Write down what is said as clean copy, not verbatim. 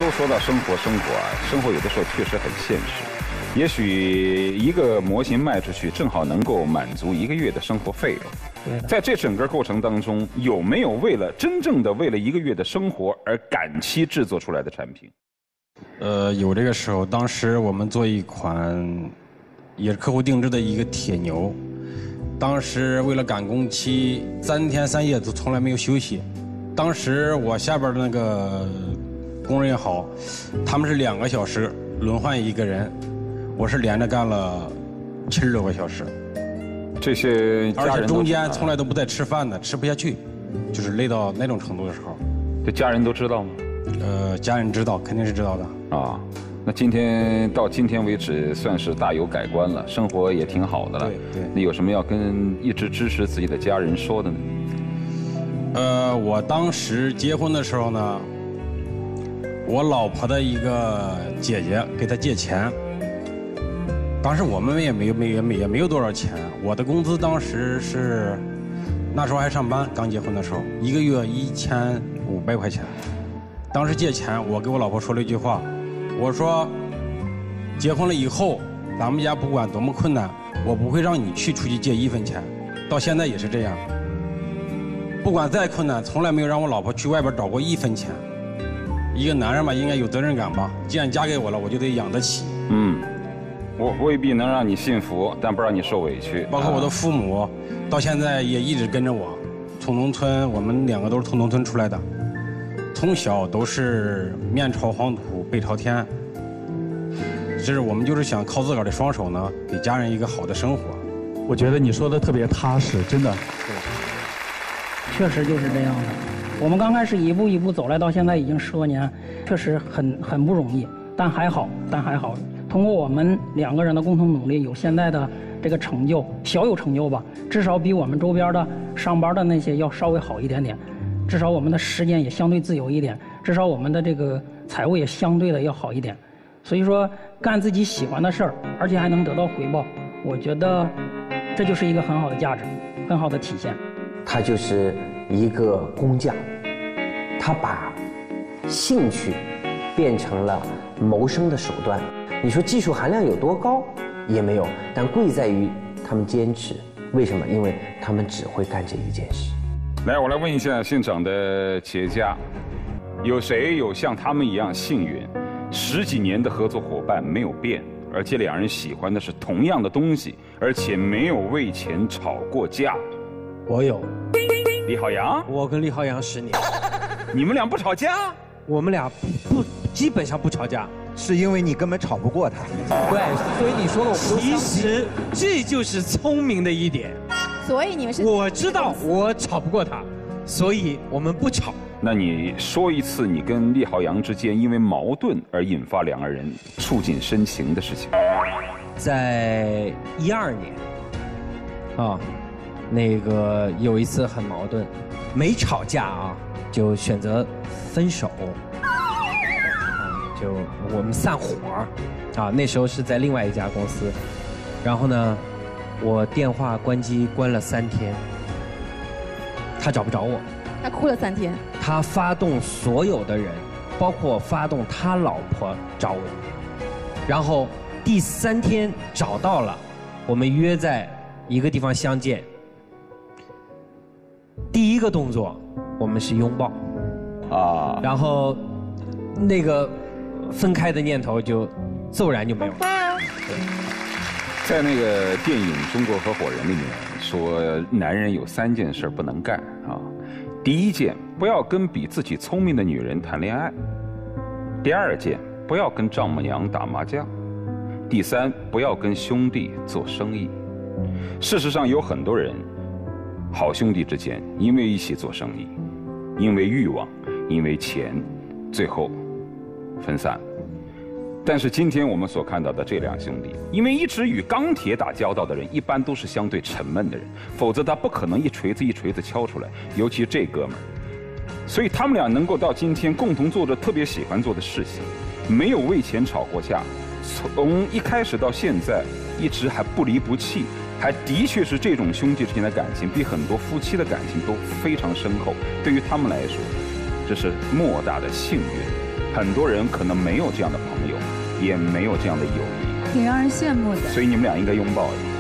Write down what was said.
都说到生活啊，生活有的时候确实很现实。也许一个模型卖出去，正好能够满足1个月的生活费用。在这整个过程当中，有没有真正的为了1个月的生活而赶期制作出来的产品？ 有这个时候，当时我们做一款也是客户定制的一个铁牛，当时为了赶工期，3天3夜都从来没有休息。当时我下边的那个工人也好，他们是2个小时轮换1个人，我是连着干了76个小时。 这些家人而且中间从来都不带吃饭的，吃不下去，就是累到那种程度的时候。 这家人都知道吗？ 家人知道，肯定是知道的。 啊，那到今天为止，算是大有改观了，生活也挺好的了。 对。 那有什么要跟一直支持自己的家人说的呢？ 我当时结婚的时候呢，我老婆的一个姐姐给她借钱。当时我们也没有多少钱，我的工资当时是那时候还上班，刚结婚的时候，1个月1500块钱。当时借钱，我给我老婆说了一句话，我说，结婚了以后，咱们家不管多么困难，我不会让你出去借1分钱。到现在也是这样，不管再困难，从来没有让我老婆去外边找过1分钱。一个男人嘛，应该有责任感吧，既然嫁给我了，我就得养得起。 我未必能让你幸福，但不让你受委屈。 包括我的父母，到现在也一直跟着我。从农村，我们2个都是从农村出来的，从小都是面朝黄土背朝天。我们就是想靠自个儿的双手呢，给家人一个好的生活。 我觉得你说的特别踏实，真的。 确实就是这样的。我们刚开始一步一步走来，到现在已经10多年，确实很不容易，但还好。通过我们2个人的共同努力，有现在的这个成就，小有成就吧，至少比我们周边的上班的那些要稍微好一点点，至少我们的时间也相对自由一点，至少我们的这个财务也相对的要好一点。所以说，干自己喜欢的事儿，而且还能得到回报，我觉得这就是一个很好的价值，很好的体现。 他就是一个工匠，他把兴趣变成了谋生的手段。你说技术含量有多高也没有，但贵在于他们坚持。为什么？因为他们只会干这一件事。 来，我来问一下现场的企业家，有谁有像他们一样幸运，10几年的合作伙伴没有变，而且2人喜欢的是同样的东西，而且没有为钱吵过架？ 我有。 李浩洋， 我跟李浩洋10年。 你们俩不吵架？ 我们俩基本上不吵架。 是因为你根本吵不过他。 对，所以你说了我们都其实这就是聪明的一点。 所以你们是？ 我知道我吵不过他，所以我们不吵。 那你说一次你跟厉浩洋之间因为矛盾而引发2个人触景生情的事情。 在12年，那个有一次很矛盾，没吵架啊，就选择分手。就我们散伙那时候是在另外一家公司，然后呢，我电话关机关了3天，他找不着我， 他哭了3天， 他发动所有的人，包括发动他老婆找我，然后第3天找到了，我们约在一个地方相见，第1个动作我们是拥抱然后那个分开的念头就骤然就没有了。 在那个电影《中国合伙人》里面说，男人有3件事不能干第1件，不要跟比自己聪明的女人谈恋爱；第2件，不要跟丈母娘打麻将；第3，不要跟兄弟做生意。事实上，有很多人，好兄弟之间因为一起做生意，因为欲望，因为钱，最后分散。但是今天我们所看到的这2兄弟，因为一直与钢铁打交道的人，一般都是相对沉闷的人，否则他不可能一锤子一锤子敲出来。尤其这哥们儿，所以他们俩能够到今天共同做着特别喜欢做的事情，没有为钱吵过架，从一开始到现在一直还不离不弃，还的确是这种兄弟之间的感情比很多夫妻的感情都非常深厚。对于他们来说，这是莫大的幸运。 很多人可能没有这样的朋友，也没有这样的友谊， 挺让人羡慕的。 所以你们俩应该拥抱一下。